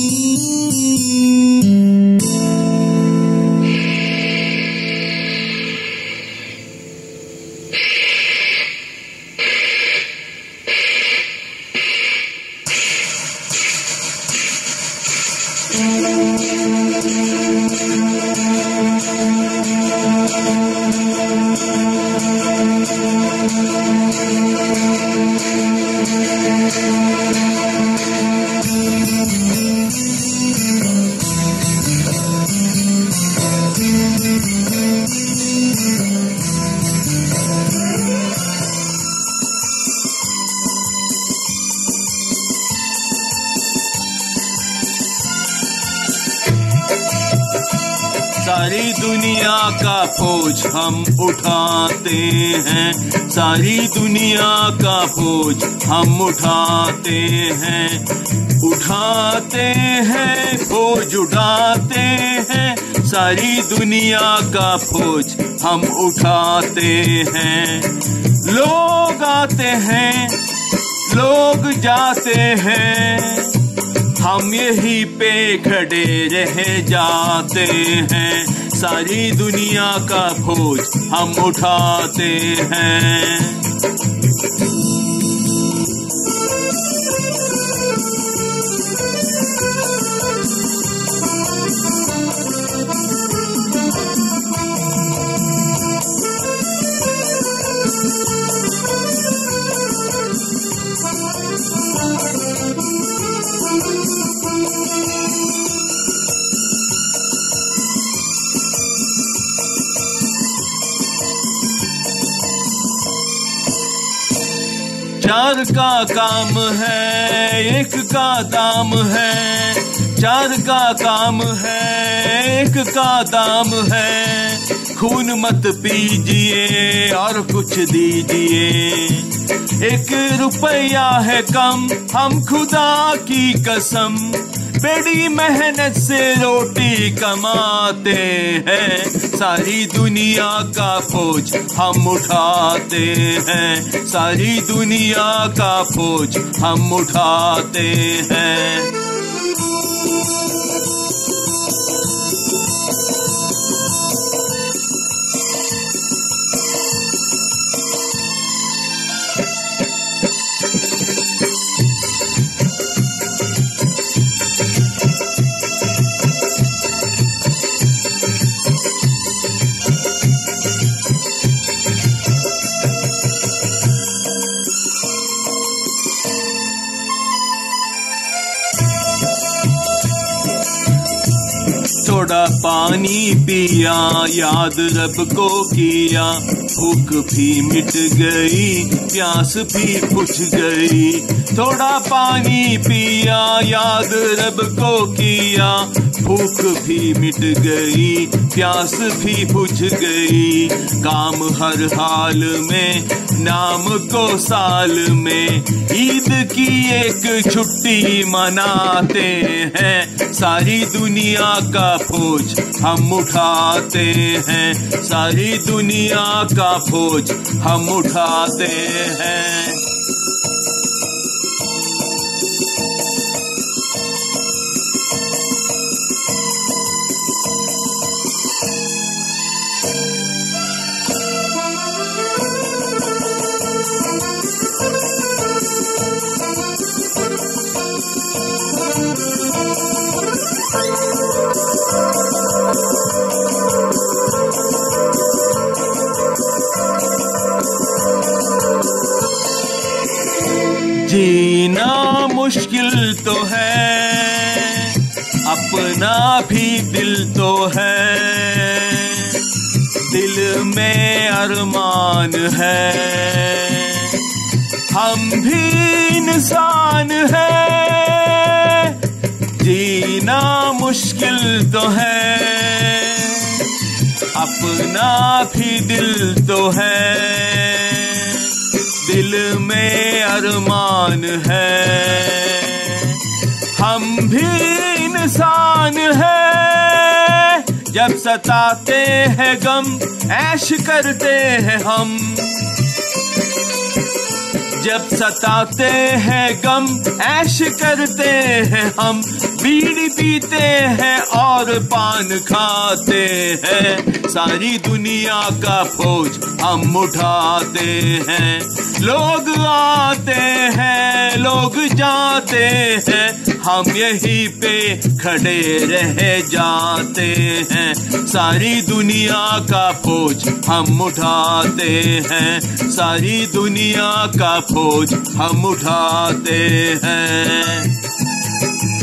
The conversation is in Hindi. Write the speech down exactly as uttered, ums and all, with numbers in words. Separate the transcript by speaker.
Speaker 1: सारी दुनिया का बोझ हम उठाते हैं, सारी दुनिया का बोझ हम उठाते हैं, उठाते हैं बोझ उठाते हैं, सारी दुनिया का बोझ हम उठाते हैं। लोग आते हैं, लोग जाते हैं, हम यहीं पे खड़े रह जाते हैं, सारी दुनिया का बोझ हम उठाते हैं। चार का काम है, एक का दाम है, चार का काम है, एक का दाम है। खून मत पीजिए और कुछ दीजिए, एक रुपया है कम, हम खुदा की कसम बड़ी मेहनत से रोटी कमाते हैं, सारी दुनिया का बोझ हम उठाते हैं, सारी दुनिया का बोझ हम उठाते हैं। थोड़ा पानी पिया, याद रब को किया, भूख भी मिट गई, प्यास भी बुझ गई। थोड़ा पानी पिया, याद रब को किया, भूख भी मिट गई, प्यास भी बुझ गई। काम हर हाल में, नाम को साल में, ईद की एक छुट्टी मनाते हैं, सारी दुनिया का बोझ हम उठाते हैं, सारी दुनिया का बोझ हम उठाते हैं। जीना मुश्किल तो है, अपना भी दिल तो है, दिल में अरमान है, हम भी इंसान है। जीना मुश्किल तो है, अपना भी दिल तो है, दिल में अरमान है, हम भी इंसान है। जब सताते हैं गम, ऐश करते हैं हम, जब सताते हैं गम ऐश करते हैं हम, बीड़ी पीते हैं और पान खाते हैं, सारी दुनिया का बोझ हम उठाते हैं। लोग आते हैं लोग जाते हैं, हम यहीं पे खड़े रह जाते हैं, सारी दुनिया का बोझ हम उठाते हैं, सारी दुनिया का बोझ हम उठाते हैं।